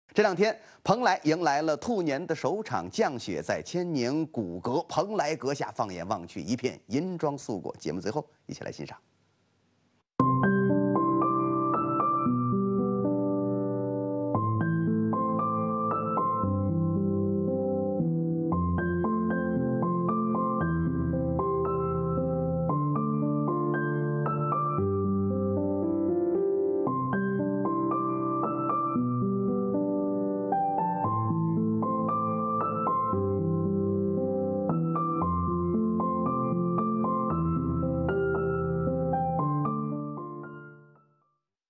这两天，蓬莱迎来了兔年的首场降雪，在千宁古阁蓬莱阁下，放眼望去，一片银装素裹。节目最后，一起来欣赏。